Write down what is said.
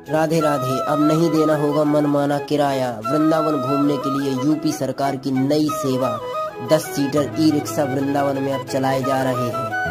राधे राधे। अब नहीं देना होगा मनमाना किराया। वृंदावन घूमने के लिए यूपी सरकार की नई सेवा 10 सीटर ई रिक्शा वृंदावन में अब चलाए जा रहे हैं।